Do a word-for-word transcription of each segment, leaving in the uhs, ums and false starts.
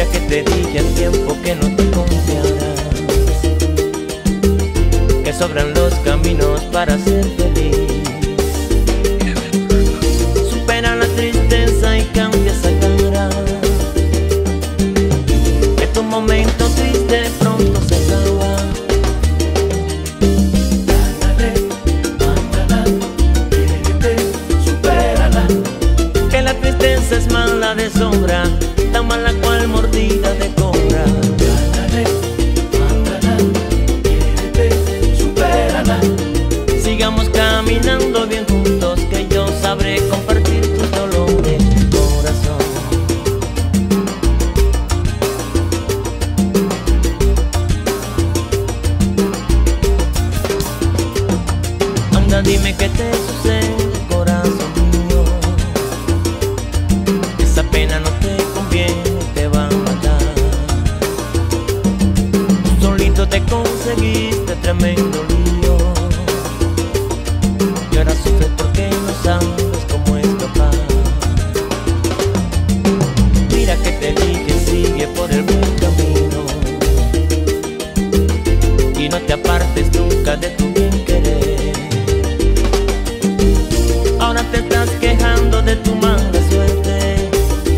que te dije al tiempo que no te confiarás, que sobran los caminos para ser feliz. Supera la tristeza y cambia esa cara, que tu momento triste pronto se acaba. Ándale, ándala, quiérete, supérala. Que la tristeza es mala de sombra, tan mala cual mordida de cobra. Ándale, ándala, quiérete, supérala. Sigamos caminando bien juntos, que yo sabré compartir tus dolores, corazón. Anda, dime qué te sucede, corazón mío. Esa pena no te conviene, te va a matar. Tú solito te conseguiste tremendo lío, y ahora sufres porque no sabes cómo escapar. Mira que te dije, sigue por el buen camino y no te apartes nunca de tu bien querer. Ahora te estás quejando de tu mala suerte,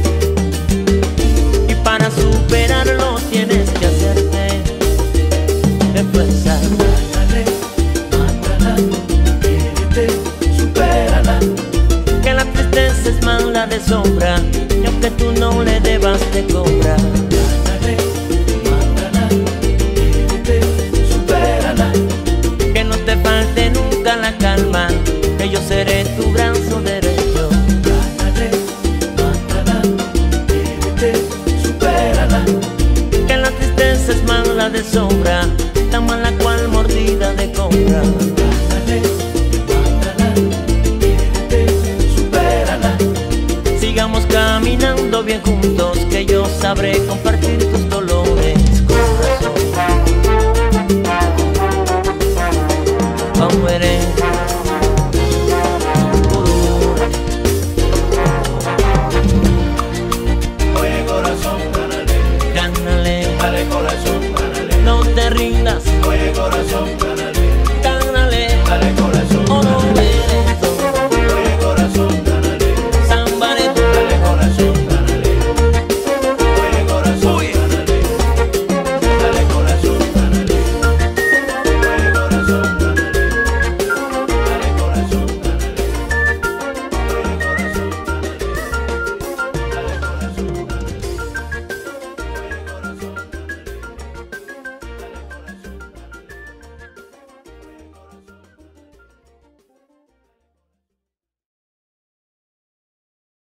y para superarlo tienes que hacerte de fuerza. Ándale, ándala, quiérete, supérala. Que la tristeza es mala de sombra, y aunque tú no le debas te cobra. Ándale, ándala, quiérete, supérala. Que no te falte nunca la calma, que yo seré tu brazo derecho. Ándale, ándala, quiérete, supérala. Que la tristeza es mala de sombra, tan mala cual mordida de cobra. Ándale, ándala, quiérete, supérala. Sigamos caminando bien juntos, que yo sabré compartir tus